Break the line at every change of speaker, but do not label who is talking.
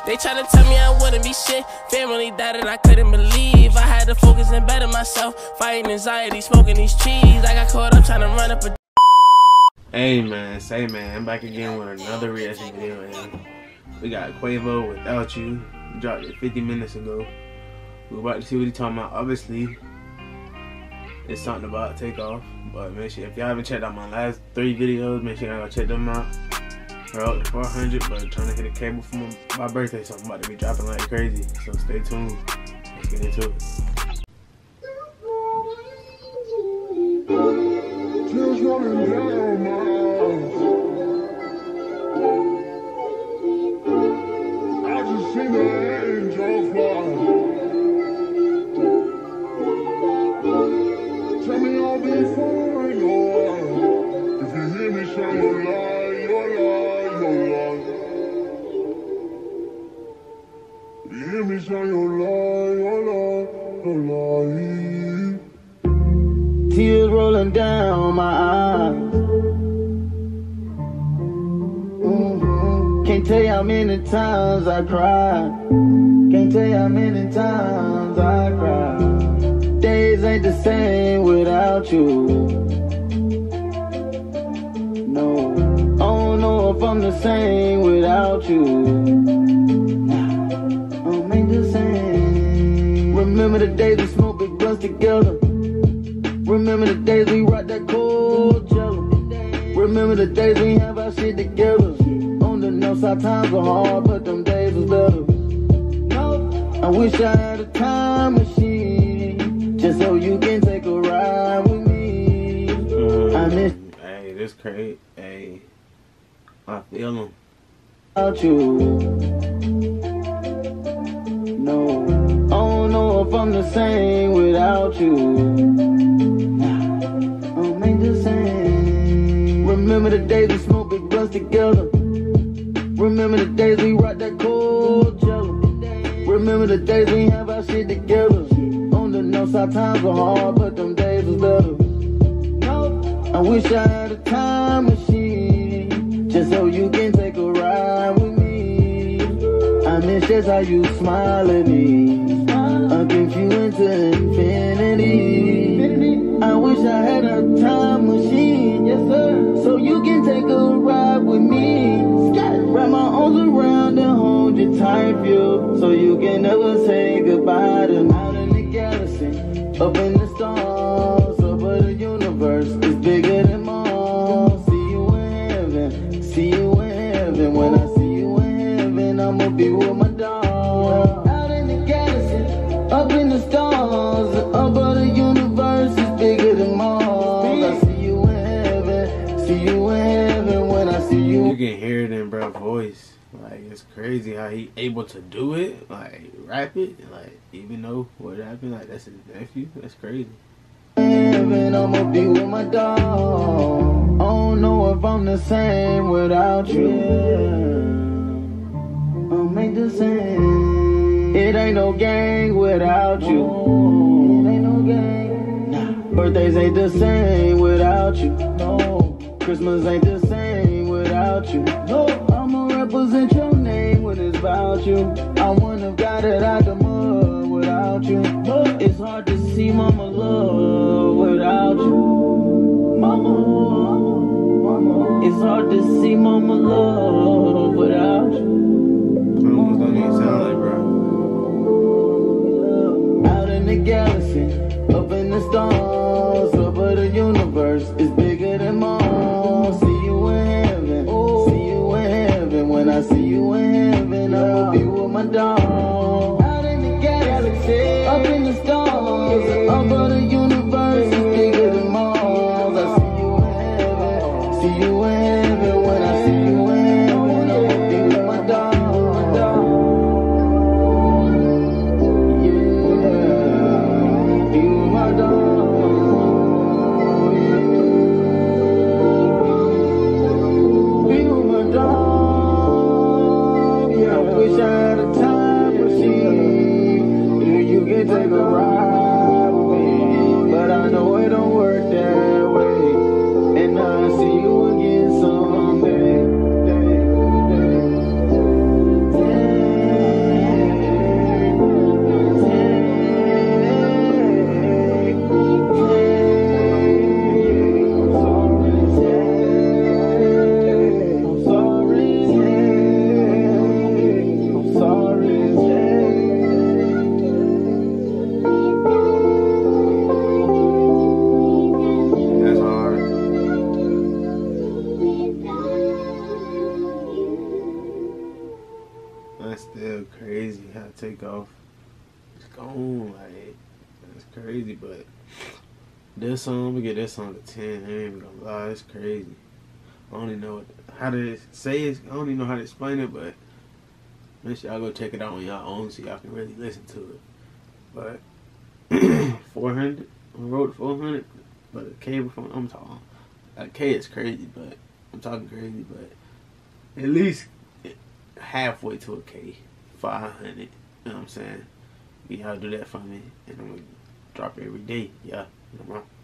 They tryna tell me I wouldn't be shit. Family died and I couldn't believe. I had to focus and better myself. Fighting anxiety, smoking these trees. I got caught up trying to run up a...
Hey man, I'm back again with another reaction video, and we got Quavo, Without You. We dropped it 50 minutes ago. We're about to see what he's talking about. Obviously, it's something about Takeoff, but make sure, if y'all haven't checked out my last 3 videos, make sure y'all go check them out. We're up to 400, but trying to hit a cable for my birthday, so I'm about to be dropping like crazy. So stay tuned. Let's get into it.
Tears rolling down my eyes. I just seen the angels fly. Tell me I'll be fine, alright. If you hear me shine your light, your light, your light. If you hear me shine your light, your light, your light.
Tears rolling down my eyes. Can't tell you how many times I cried. Can't tell you how many times I cried. Days ain't the same without you. No, I don't know if I'm the same without you. Nah, ain't the same. Remember the days we smoked big blunts together. Remember the days we rocked that cold jello. Remember the days we have our shit together. On the north side times were hard, but them days was better. I wish I had a time machine, just so you can take a ride with me. I miss.
Hey, this crazy. Hey, I feel him.
Without you. No, I don't know if I'm the same without you. Remember the days we smoked big blunts together. Remember the days we rocked that cold jello. Remember the days we have our shit together. On the north side times were hard, but them days was better. I wish I had a time machine, just so you can take a ride with me. I miss just how you smile at me. I give you into infinity. I wish I had a time machine, yes sir, so you can take a ride with me. Wrap my arms around and hold you tight, feel, so you can never say goodbye to me. Out in the galaxy, up in the stars, over the universe, it's bigger than Mars. See you in heaven, see you in heaven. When I see you in heaven, I'ma be with my dog. Out in the galaxy, up in the stars, over the universe, it's bigger than Mars. I see you in heaven, see you in heaven. When I see you,
you can hear it in bro's voice. Like, it's crazy how he able to do it, like rap it, like even though what happened, like that's his nephew. That's crazy.
Heaven, I'ma be with my dog. I don't know if I'm the same without you. I'm ain't the same. It ain't no gang without you. It ain't no gang. Nah. Birthdays ain't the same without you. No. Christmas ain't the same without you. No. I'ma represent your name when it's about you. I wanna got it out the mud without you. But it's hard to see mama love without you. Mama. It's hard to see mama love without you.
Almost don't even sound like bro.
Out in the galaxy, up in the stars, over the universe, it's bigger than Mars. See you in heaven, see you in heaven. When I see you in heaven, I'll be with my dog. Out in the galaxy, up in the stars, over the universe, it's bigger than Mars. I see you in heaven, see you in heaven. When I see you in heaven, I'll be with my dog. Take a ride with me, but I know it don't work that way, and I'll see you again someday.
That's still crazy how Takeoff is gone. Like, that's crazy, but this song, we get this song to 10. I ain't even gonna lie, it's crazy. I don't even know how to say it. I don't even know how to explain it, but make sure y'all go check it out on y'all own so y'all can really listen to it. But 400, I wrote 400, but a K before, I'm talking. A K is crazy, but I'm talking crazy, but at least halfway to a K, 500. You know what I'm saying? Y'all do that for me, and I'm gonna drop it every day. Yeah, you know,